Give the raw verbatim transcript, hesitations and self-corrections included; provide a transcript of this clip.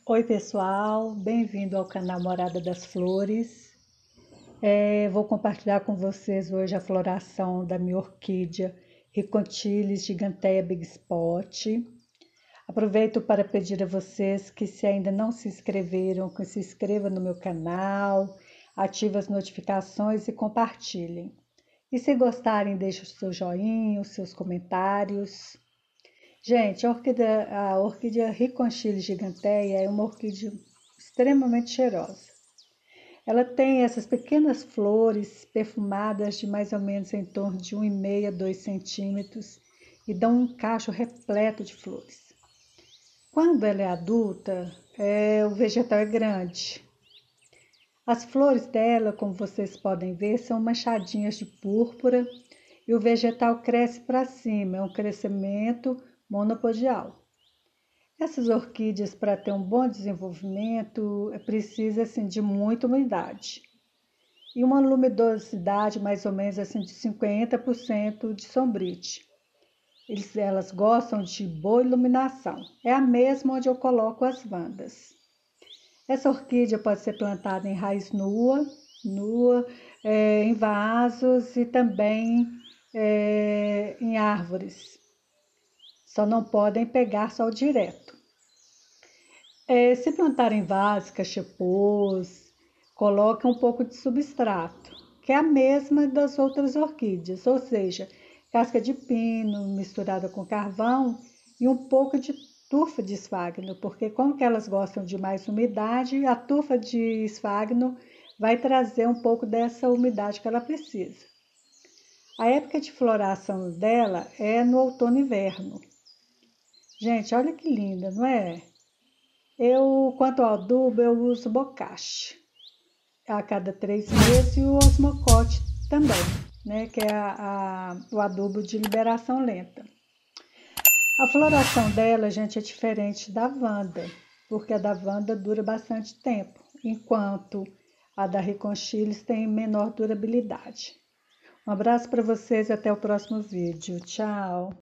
Oi pessoal, bem-vindo ao canal Morada das Flores. É, vou compartilhar com vocês hoje a floração da minha orquídea Ricontilis gigantea Big Spot. Aproveito para pedir a vocês que, se ainda não se inscreveram, que se inscrevam no meu canal, ativem as notificações e compartilhem. E se gostarem, deixem o seu joinha, os seus comentários. Gente, a orquídea, a orquídea Riconchilis gigantea é uma orquídea extremamente cheirosa. Ela tem essas pequenas flores perfumadas de mais ou menos em torno de um e meio a dois centímetros e dão um cacho repleto de flores. Quando ela é adulta, é, o vegetal é grande. As flores dela, como vocês podem ver, são manchadinhas de púrpura e o vegetal cresce para cima, é um crescimento monopodial. Essas orquídeas, para ter um bom desenvolvimento, precisa assim, de muita umidade e uma luminosidade mais ou menos assim, de cinquenta por cento de sombrite. Eles, elas gostam de boa iluminação. É a mesma onde eu coloco as vandas. Essa orquídea pode ser plantada em raiz nua, nua é, em vasos e também é, em árvores. Só não podem pegar sol direto. É, se plantar em vasos, cachepôs, coloca um pouco de substrato, que é a mesma das outras orquídeas, ou seja, casca de pino misturada com carvão e um pouco de tufa de esfagno, porque como que elas gostam de mais umidade, a tufa de esfagno vai trazer um pouco dessa umidade que ela precisa. A época de floração dela é no outono e inverno. Gente, olha que linda, não é? Eu, quanto ao adubo, eu uso bocache a cada três meses e o osmocote também, né? Que é a, a, o adubo de liberação lenta. A floração dela, gente, é diferente da Wanda, porque a da Wanda dura bastante tempo, enquanto a da Riconchilis tem menor durabilidade. Um abraço para vocês e até o próximo vídeo. Tchau!